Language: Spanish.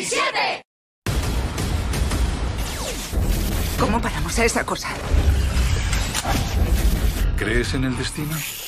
17! ¿Cómo paramos a esa cosa? ¿Crees en el destino?